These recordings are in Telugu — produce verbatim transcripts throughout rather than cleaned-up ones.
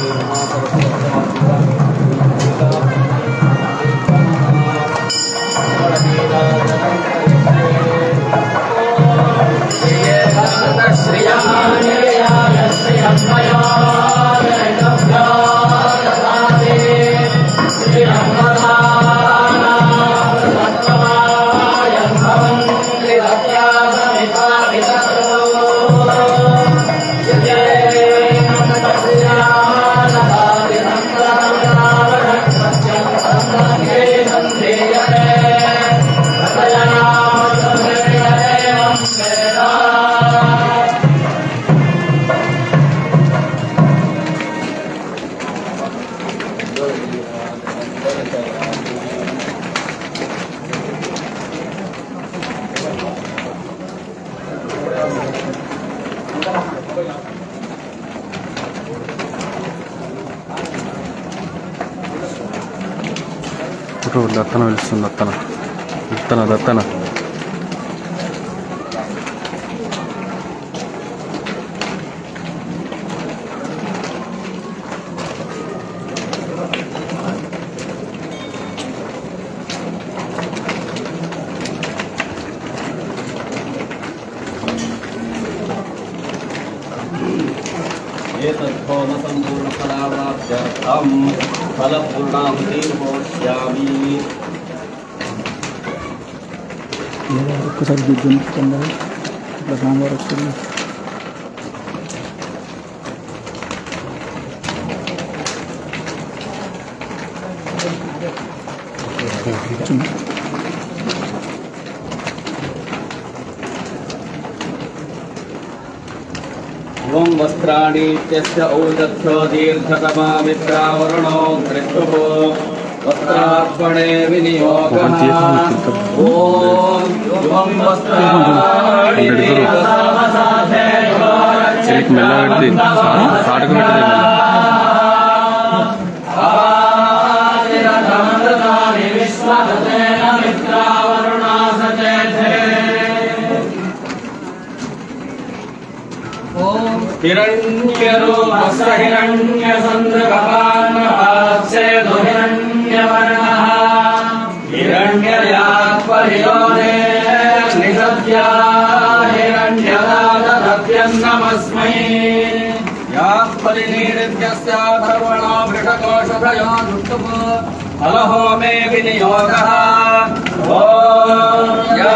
దత్తన పిలుస్తుంది దత్తన దత్తన దత్తన ఒక్కసారి దిద్దుకుందా ఇట్లా సాంబార్ వస్తుంది. ओम वस्त्राणि इत्यस्य औदत्यो दीर्घतमा मित्रावरणो दृष्टुः वस्त्रार्पणे विनियोगः ओम ओम वस्त्राणि చెలికి మెల్ల పెట్టి కాటకు పెట్టి हिरण्यरूपस्य हिरण्यचन्द्रकपान्नपास्येदु हिरण्यवर्णः हिरण्ययात्परियोने निसत्या हिरण्यदादधत्यं नमस्मै यात्परिनिरित्यस्याथर्वणो वृषकोशभयो दुष्टुः फलहो मे विनियोगः ॐ या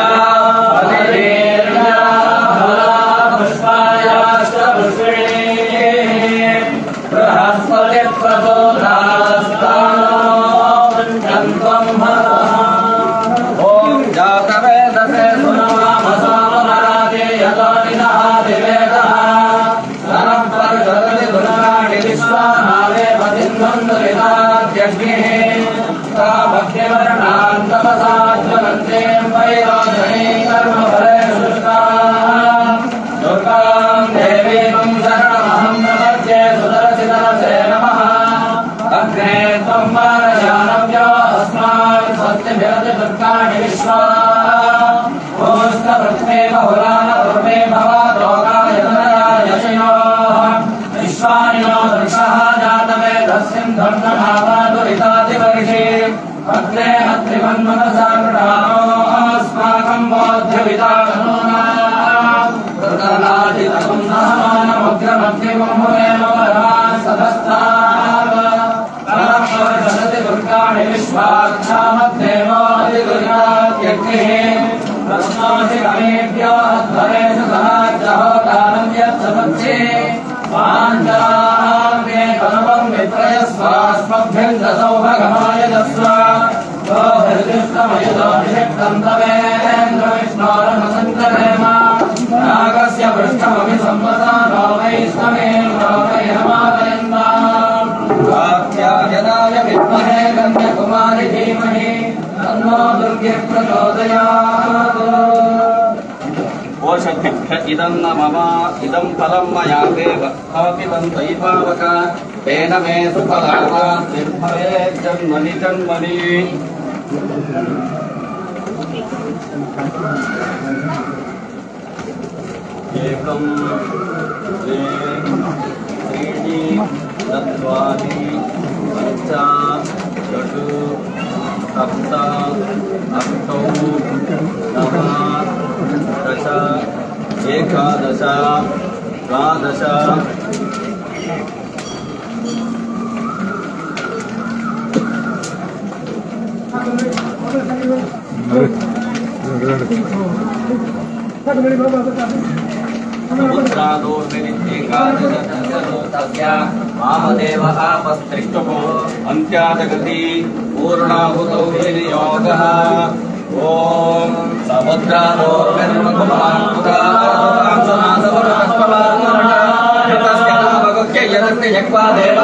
इदं न मम इदं फलं मया देव स्थापितं तैभावक तेन मे सुफलाः निर्भवेत् जन्मनि जन्मनि एकं द्वे त्रीणि चत्वारि पञ्च षट् सप्त अष्टौ नव दश एकादश द्वादश वामदेव आपस्त्रिष्टुः अन्त्यादगति पूर्णाहुतौ विनियोगः ॐ समुद्रादोर्मिर्मकुमाङ्कुदांशनाथवरस्पवान्मनः यतस्य नामगुह्य यदग्निजग्वादे